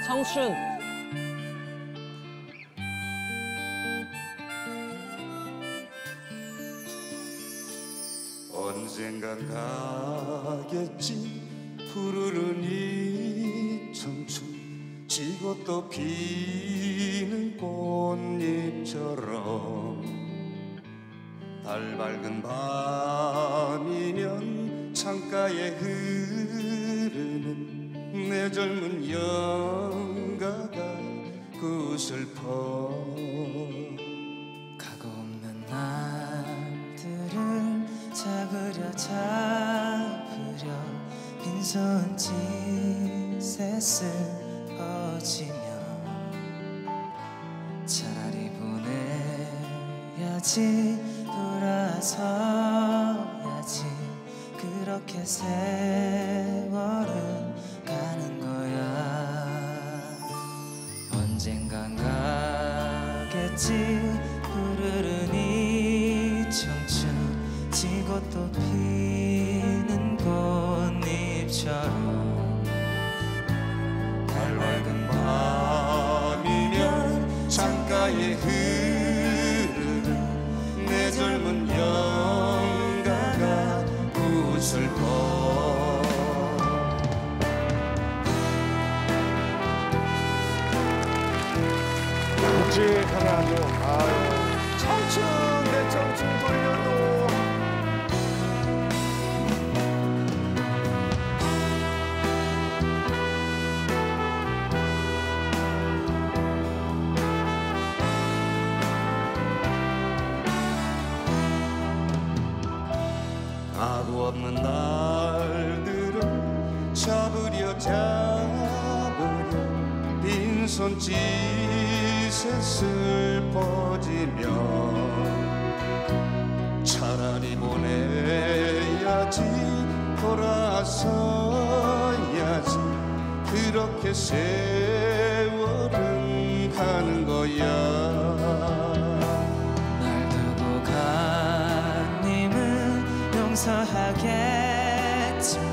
청춘. 언젠간 가겠지 푸르른 이 청춘 지고 또 피는 꽃잎처럼 달 밝은 밤이면 창가에 흐르는 내 젊은 영가가 구슬퍼 가고 없는 날들을 잡으려 빈손짓에 쓰러지며 차라리 보내야지 돌아서야지 그렇게 세월은 가는 거야. 언젠간 가겠지 푸르른 이 청춘 지고 또 피는 꽃잎처럼 달 밝은 밤이면 창가에 흐르는 내 젊은 영가가 구슬퍼 묵직하면 아주 아유. 청춘 내 청춘 돌려도 가고 없는 날들을 잡으려 빈손짓에 슬퍼지며 차라리 보내야지 돌아서야지 그렇게 세월은 가는 거야. 날 두고 간 님은 용서하겠지만